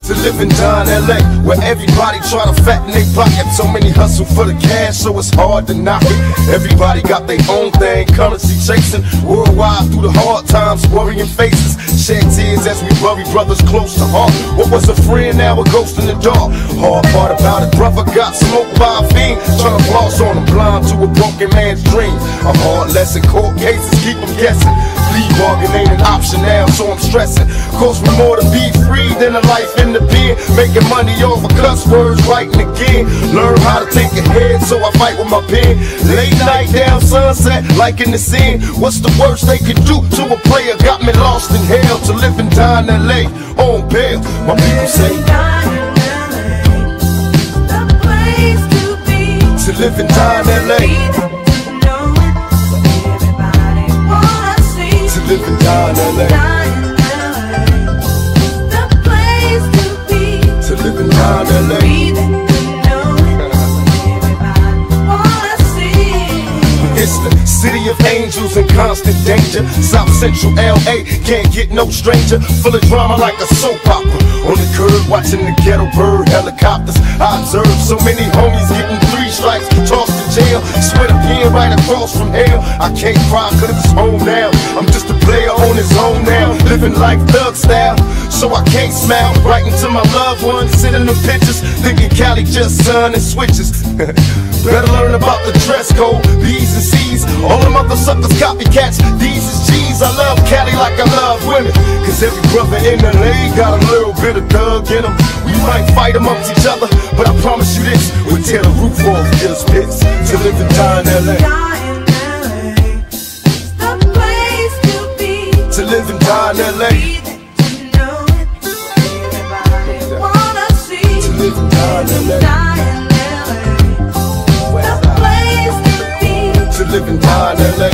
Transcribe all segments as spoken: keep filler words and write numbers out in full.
to live and die in L A, where everybody try to fatten their pocket. So many hustle for the cash, so it's hard to knock it. Everybody got their own thing, currency chasing worldwide through the hard times, worrying faces. Shed tears as we bury brothers close to heart. What was a friend, now a ghost in the dark. Hard part about it, brother got smoked by a fiend, trying to floss on him, blind to a broken man's dream. A hard lesson, court cases keep him guessing. Plea bargain ain't an option now, so I'm stressing. Cost me more to be free than a life in the pen. Making money off of cuss words, writing again. Learn how to take a head, so I fight with my pen. Late night down sunset, like in the scene. What's the worst they could do to a player? Got me lost in hell, to live and die in L A, on bail. My people say to live and die in L A, to live and die in L A, to live and die in L A. It's the city of angels in constant danger. South Central L A can't get no stranger. Full of drama like a soap opera. On the curb watching the ghetto bird helicopters. I observe so many homies getting three strikes, tossed to jail. Sweat a pen right across from hell. I can't cry cause it's home now. I'm just a player on his own now, living life thug style. So I can't smile, writing to my loved ones, sitting in pictures, thinking Cali just sun and switches. Better learn about the dress code, B's and C's. All them other suckers copycats, D's is G's. I love Cali like I love women, cause every brother in L A got a little bit of thug in them. We might fight amongst each other, but I promise you this, we'll tear the roof off, get us pits to live and die in L A. To live and die in L A. To live and die in L A. To live and die in L A.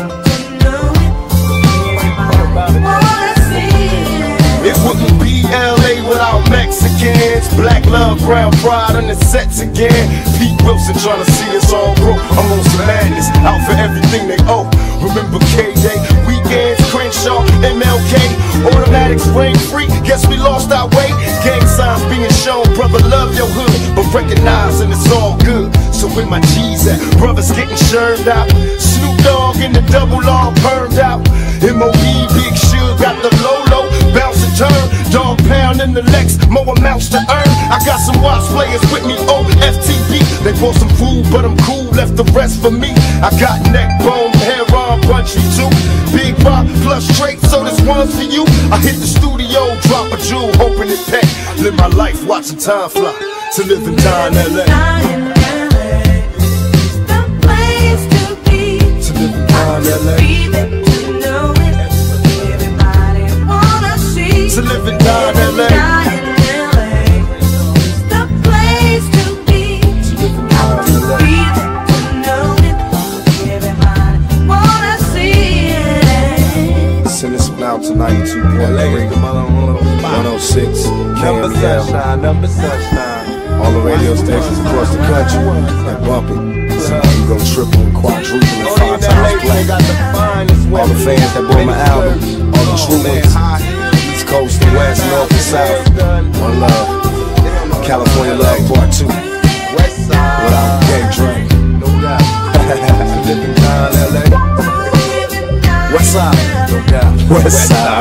It wouldn't be L A without Mexicans. Black love, brown pride on the sets again. Pete Wilson trying to see us all broke. I'm on some madness, out for everything they owe. Remember K-Day, weekends, Crenshaw, M L K. Automatics rain free, guess we lost our way. Gang signs being shown, brother love your hood, but recognizing it's all good. So where my G's at? Brothers getting churned out. Snoop Dogg in the double R burned out. M O E, Big Suge got the Lolo, bounce and turn. Dog pound in the Lex, more amounts to earn. I got some watch players with me, O F T B. They bought some food, but I'm cool, left the rest for me. I got neck bone, hair on, punchy too. Big Bob plus straight, so this one's for you. I hit the studio, drop a jewel, hoping it pack. Live my life, watching time fly, to live and die in L A. To live and die in L A. To live and die in L A. The place to be. To live and die in L A. Send this one out to ninety-two point three, one oh six, K M L. Number sunshine. All the radio stations across the country. And bumping. Sometimes go triple and quadruple and five times play. All the fans that bought my album. All the true ones. Coast and west, north and south. One love. California love part two. Without Gay Drake. No doubt. Living down L A. West side. No doubt. West side.